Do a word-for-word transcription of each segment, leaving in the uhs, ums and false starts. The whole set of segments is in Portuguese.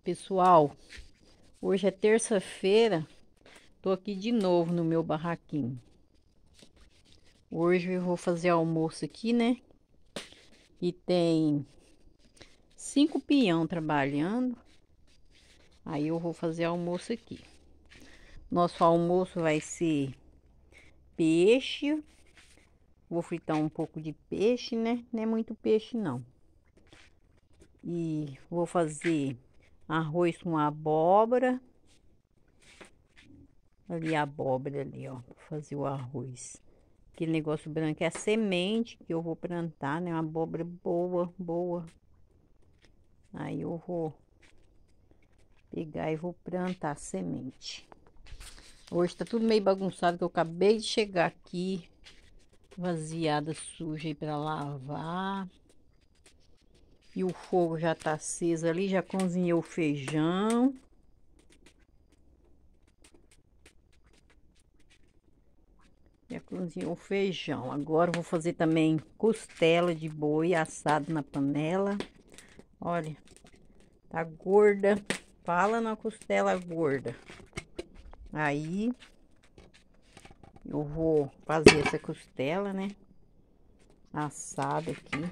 Pessoal, hoje é terça-feira, tô aqui de novo no meu barraquinho. Hoje eu vou fazer almoço aqui, né? E tem cinco peão trabalhando. Aí eu vou fazer almoço aqui. Nosso almoço vai ser peixe. Vou fritar um pouco de peixe, né? Não é muito peixe não. E vou fazer arroz com abóbora. Ali a abóbora ali, ó, pra fazer o arroz. Aquele negócio branco é a semente que eu vou plantar, né? Uma abóbora boa, boa. Aí eu vou pegar e vou plantar a semente. Hoje tá tudo meio bagunçado, que eu acabei de chegar aqui. Vaziada suja aí pra lavar. E o fogo já tá aceso ali, já cozinhei o feijão. Já cozinhei o feijão. Agora eu vou fazer também costela de boi assado na panela. Olha, tá gorda. Fala na costela gorda. Aí eu vou fazer essa costela, né? Assada aqui.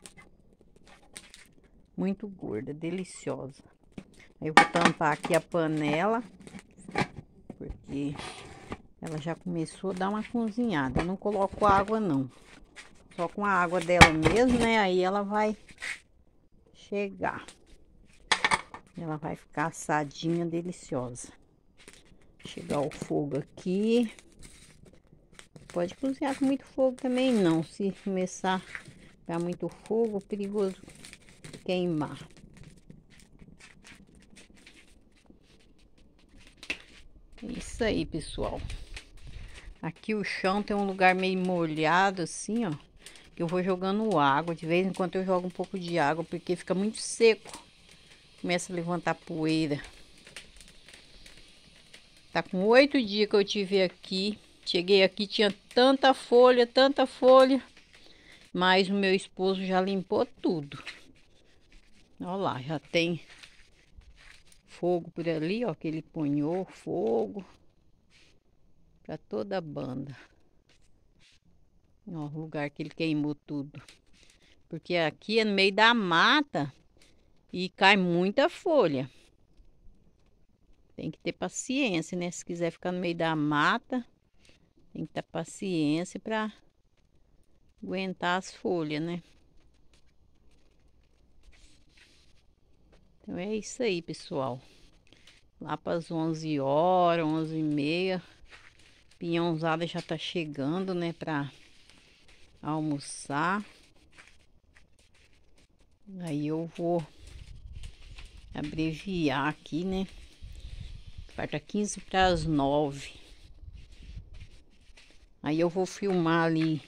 Muito gorda, deliciosa. Aí eu vou tampar aqui a panela, porque ela já começou a dar uma cozinhada. Eu não coloco água não. Só com a água dela mesmo, né? Aí ela vai chegar. Ela vai ficar assadinha, deliciosa. Chegar o fogo aqui. Pode cozinhar com muito fogo também não. Se começar a ficar muito fogo, é perigoso queimar. Isso aí, pessoal. Aqui o chão tem um lugar meio molhado assim, ó. Que eu vou jogando água. De vez em quando eu jogo um pouco de água, porque fica muito seco. Começa a levantar poeira. Tá com oito dias que eu tive aqui. Cheguei aqui, tinha tanta folha, tanta folha. Mas o meu esposo já limpou tudo. Olha lá, já tem fogo por ali, ó. Que ele punhou fogo. Pra toda a banda. Ó, o lugar que ele queimou tudo. Porque aqui é no meio da mata e cai muita folha. Tem que ter paciência, né? Se quiser ficar no meio da mata, tem que ter paciência para aguentar as folhas, né? Então é isso aí, pessoal. Lá para as onze horas, onze e meia, pinhãozada já tá chegando, né? Para almoçar. Aí eu vou abreviar aqui, né? Falta quinze para as nove. Aí eu vou filmar ali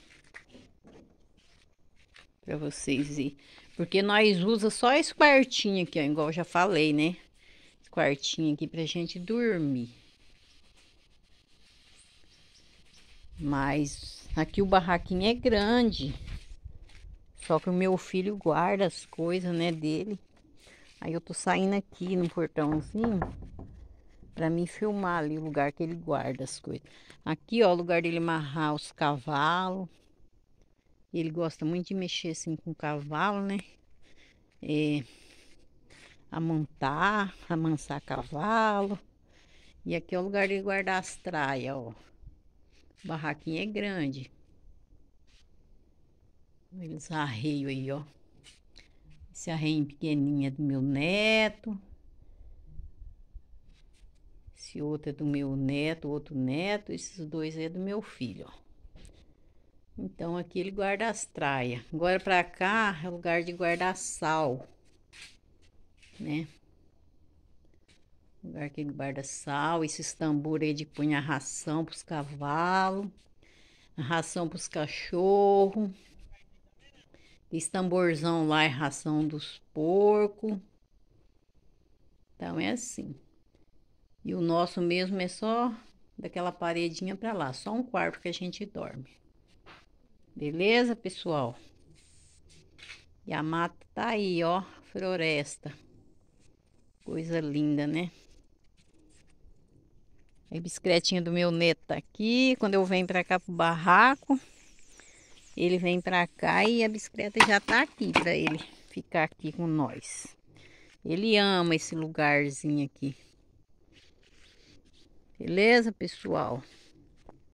para vocês verem. Porque nós usa só esse quartinho aqui, ó, igual eu já falei, né? Esse quartinho aqui pra gente dormir. Mas aqui o barraquinho é grande. Só que o meu filho guarda as coisas, né, dele. Aí eu tô saindo aqui no portãozinho pra me filmar ali o lugar que ele guarda as coisas. Aqui, ó, o lugar dele amarrar os cavalos. Ele gosta muito de mexer assim com o cavalo, né? É, amontar, amansar cavalo. E aqui é o lugar de guardar as traias, ó. O barraquinho é grande. Eles arreios aí, ó. Esse arreio pequenininho é do meu neto. Esse outro é do meu neto, outro neto. Esses dois é do meu filho, ó. Então aqui ele guarda as traias. Agora pra cá é lugar de guardar sal, né? Lugar que ele guarda sal. Esses tambores aí de pôr a ração pros cavalos. A ração pros cachorros. Esse tamborzão lá é ração dos porcos. Então é assim. E o nosso mesmo é só daquela paredinha pra lá. Só um quarto que a gente dorme. Beleza, pessoal? E a mata tá aí, ó. Floresta. Coisa linda, né? A bicicletinha do meu neto tá aqui. Quando eu venho pra cá pro barraco, ele vem pra cá e a bicicleta já tá aqui pra ele ficar aqui com nós. Ele ama esse lugarzinho aqui. Beleza, pessoal?